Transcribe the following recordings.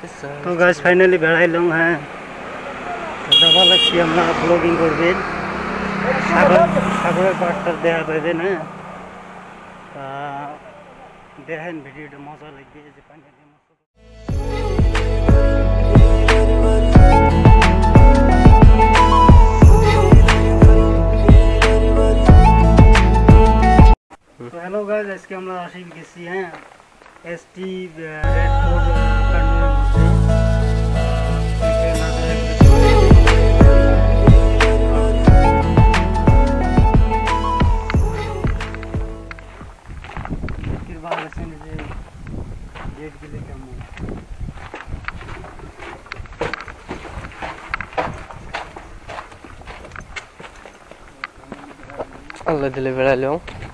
তো গাছ ফাইনালি বেড়াইলাম। হ্যাঁ যাওয়া লাগছি আমরা ব্লগিং করবেন, সাগরের পাড়টার দেখা পাইবেন। হ্যাঁ দেখেন ভিডিওটা মজা লাগবে। যে পানি তো হ্যালো গাইজ, আজকে আমরা আসি গেছি এসটি রেড ফোর্ট কান্ট্রির মধ্যে। আল্লাহ দিলে বেড়াইলো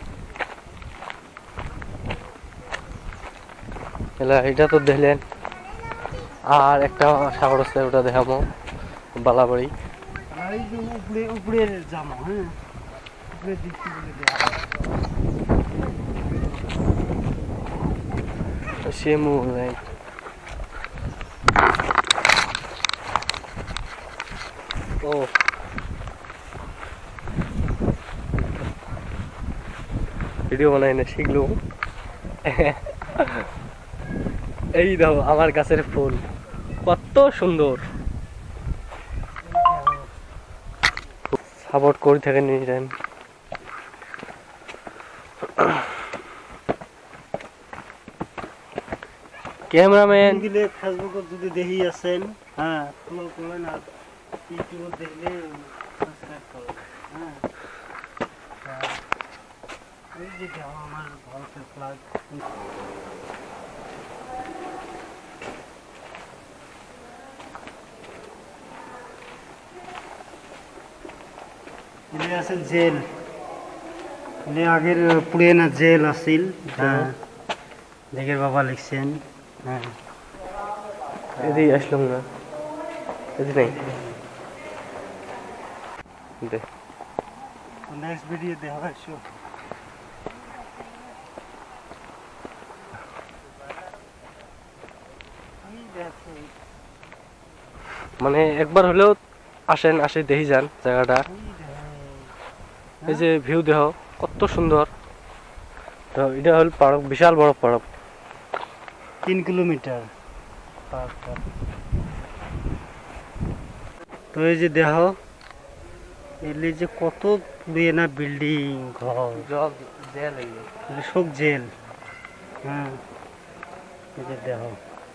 এটা তো দেখলেন। আর একটা সাগর আছে, ওটা দেখাবো বালাবাড়ি। উপরে যাবো। হ্যাঁ উপরে দিচ্ছি বলে সেমু নাই। ও ভিডিও বানাই না শিখলো। এই দেখো আমার গাছের ফুল কত সুন্দর, সাপোর্ট করে থাকে নিয়ে ক্যামেরাম্যান। ফেসবুকে যদি দেখি আছেন, হ্যাঁ ফলো করবেন, আর ইউটিউবে দেখলে সাবস্ক্রাইব করবেন। হ্যাঁ এই যে আমার ভারতের ফ্ল্যাগ। এলে আছে জেল, এলে আগের পুরানা জেল আছিল। হ্যাঁ দেখের বাবা লিখছেন। হ্যাঁ এদিকে আসলাম না, এদিকে নাই। নেক্সট ভিডিও দেখা আসো। মানে একবার হলেও আসেন, আসে দেখি যান জায়গাটা। এই যে ভিউ দেহ কত সুন্দর। তো এটা হল পার্ক, বিশাল বড় পার্ক, 3 কিলোমিটার। তো এই যে দেহ এলে যে কত পুরানা বিল্ডিং ঘর, সব জেল। হ্যাঁ এই যে দেহ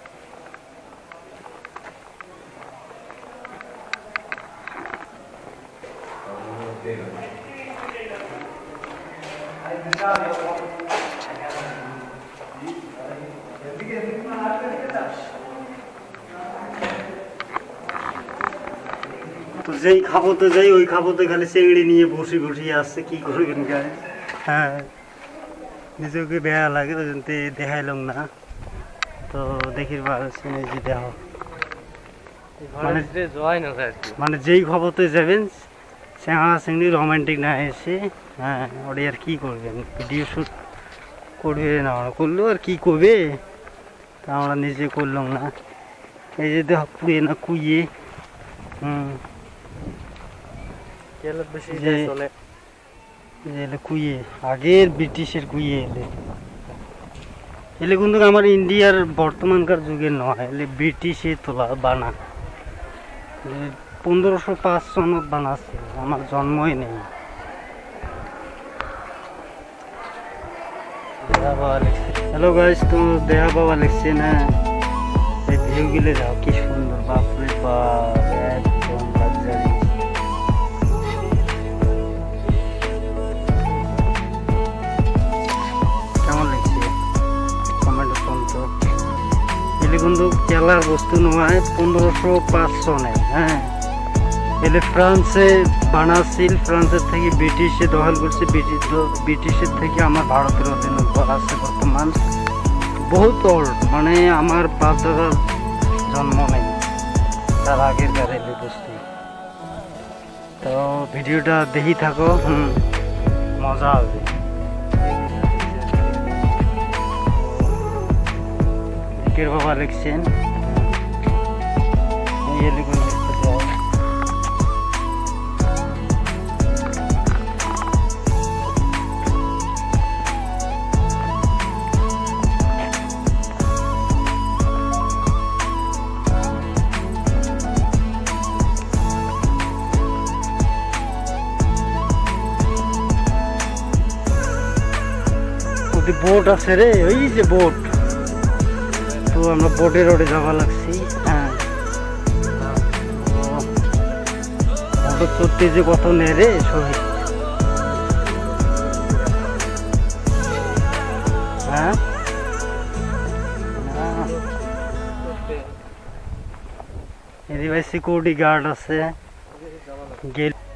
তো যেই খাবোতে যাই ওই খাবোতে খালি চেংড়ি নিয়ে বসে বসে আসছে, কি করবেন গায়ে। হ্যাঁ নিজেকে বেয়া লাগে, ওই জন্য দেখাইলাম না। তো দেখির যে দেহ মানে যেই খবরতে যাবেন চেঙা চেংড়ি রোমান্টিক না এসে, হ্যাঁ ওটা আর কি করবেন, ভিডিও শ্যুট করবে না করলেও আর কি করবে, তা আমরা নিজে করলাম না। এই যে দেহ পুড়ে না কুইয়ে। কুইয়ে আগের ব্রিটিশের কুইয়ে এলে কিন্তু আমার ইন্ডিয়ার বর্তমানকার যুগের নয়, এলে ব্রিটিশে তোলা বানা। 1505 সনত বানাচ্ছে, আমার জন্মই নেই। হ্যালো গাইস, তো দেখা বাবা লিখছে না, এই ভিউ গিলে যাও কি সুন্দর, বাপরে বাপ একদম লাক্সারি। কেমন লাগছে কমেন্ট শুনতো। এলে কিন্তু খেলার বস্তু নয়, 1505 সনে। হ্যাঁ এলে ফ্রান্সে বানাচ্ছিল, ফ্রান্সের থেকে ব্রিটিশে দখল করছে, ব্রিটিশের থেকে আমার ভারতের অধীনে আছে বর্তমান। বহুত ওল্ড, মানে আমার বাপ দাদার জন্ম নেই, তার আগের গাড়ি বস্তু। তো ভিডিওটা দেখি থাকো, মজা হবে। বাবা লিখছেন এলিগঞ্জের সাথে বোট আছে রে, ওই যে বোট, তো আমরা বোটে রোডে যাওয়া লাগছি। হ্যাঁ, বোট চড়তে যে কত নেয় রে শহীদ। হ্যাঁ, এদিকে ভাই সিকিউরিটি গার্ড আছে, গেট